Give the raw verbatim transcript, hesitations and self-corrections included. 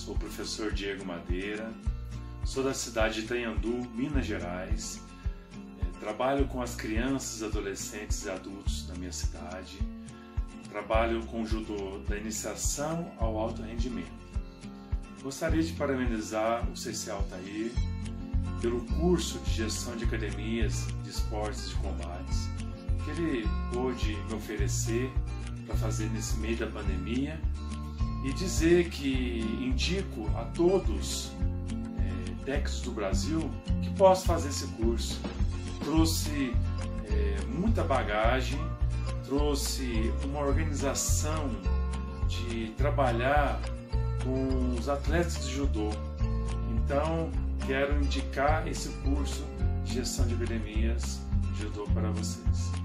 sou o professor Diego Madeira, sou da cidade de Itanhandu, Minas Gerais. É, trabalho com as crianças, adolescentes e adultos da minha cidade. Trabalho com judô da iniciação ao alto rendimento. Gostaria de parabenizar o C C Altair pelo curso de gestão de academias de esportes e de combates que ele pôde me oferecer para fazer nesse meio da pandemia, e dizer que indico a todos é, técnicos do Brasil que possam fazer esse curso. Trouxe é, muita bagagem, trouxe uma organização de trabalhar com os atletas de judô. Então, quero indicar esse curso de gestão de academias de judô para vocês.